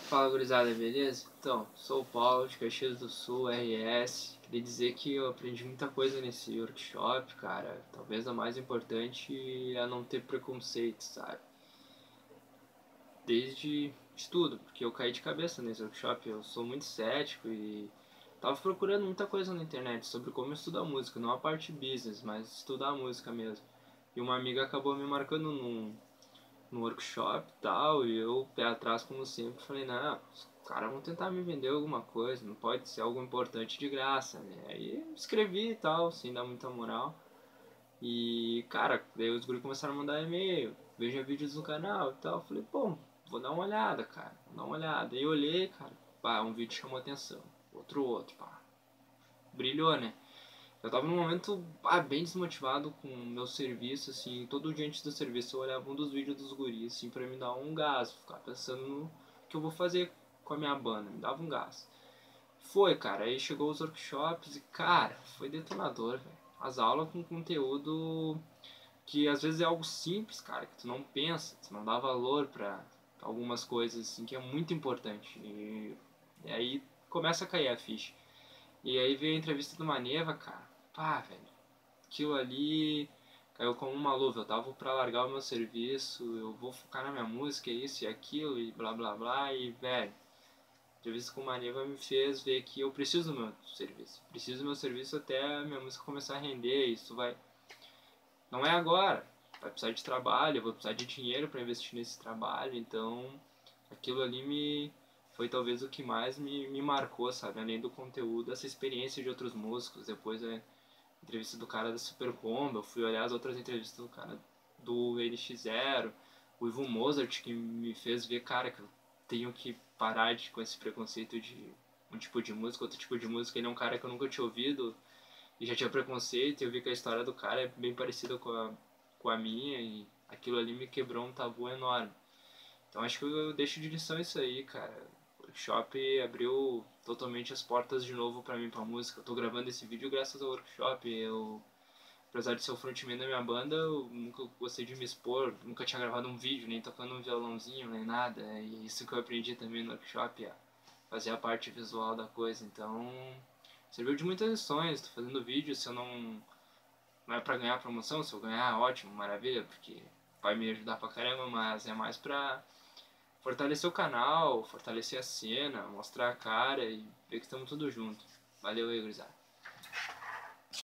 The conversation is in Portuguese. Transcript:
Fala, gurizada, beleza? Então, sou o Paulo de Caxias do Sul, RS. Queria dizer que eu aprendi muita coisa nesse workshop, cara. Talvez a mais importante é não ter preconceito, sabe? Desde estudo, porque eu caí de cabeça nesse workshop. Eu sou muito cético e tava procurando muita coisa na internet sobre como estudar música, não a parte business, mas estudar a música mesmo. E uma amiga acabou me marcando no workshop e tal, e eu, pé atrás como sempre, falei, não, os caras vão tentar me vender alguma coisa, não pode ser algo importante de graça, né? Aí escrevi e tal, sem dar muita moral. E, cara, daí os guri começaram a mandar e-mail, veja vídeos no canal e tal. Falei, pô, vou dar uma olhada, cara, vou dar uma olhada. E eu olhei, cara, pá, um vídeo chamou atenção, outro, pá, brilhou, né? Eu tava num momento bem desmotivado com o meu serviço, assim, todo dia antes do serviço eu olhava um dos vídeos dos guris, assim, pra me dar um gás, ficar pensando no que eu vou fazer com a minha banda, me dava um gás. Foi, cara, aí chegou os workshops e, cara, foi detonador, velho. As aulas com conteúdo que às vezes é algo simples, cara, que tu não pensa, tu não dá valor pra algumas coisas, assim, que é muito importante. E aí começa a cair a ficha. E aí veio a entrevista do Maneva, cara. Pá, velho. Aquilo ali caiu como uma luva. Eu tava pra largar o meu serviço, eu vou focar na minha música, isso e aquilo, e blá blá blá. E, velho, a entrevista com o Maneva me fez ver que eu preciso do meu serviço. Preciso do meu serviço até a minha música começar a render. Isso vai. Não é agora. Vai precisar de trabalho, eu vou precisar de dinheiro para investir nesse trabalho. Então, aquilo ali foi talvez o que mais me marcou, sabe? Além do conteúdo, essa experiência de outros músicos. Depois a entrevista do cara da Super Combo, eu fui olhar as outras entrevistas do cara do NX0, o Ivo Mozart, que me fez ver, cara, que eu tenho que parar com esse preconceito de um tipo de música, outro tipo de música. Ele é um cara que eu nunca tinha ouvido e já tinha preconceito, e eu vi que a história do cara é bem parecida com a minha, e aquilo ali me quebrou um tabu enorme. Então acho que eu deixo de lição isso aí, cara. O workshop abriu totalmente as portas de novo pra mim, pra música. Eu tô gravando esse vídeo graças ao workshop. Eu, apesar de ser o frontman da minha banda, eu nunca gostei de me expor, nunca tinha gravado um vídeo, nem tocando um violãozinho, nem nada. E isso que eu aprendi também no workshop, a fazer a parte visual da coisa. Então, serviu de muitas lições. Tô fazendo vídeo, se eu não é pra ganhar promoção, se eu ganhar, ótimo, maravilha, porque vai me ajudar pra caramba, mas é mais pra fortalecer o canal, fortalecer a cena, mostrar a cara e ver que estamos tudo junto. Valeu aí, gurizada.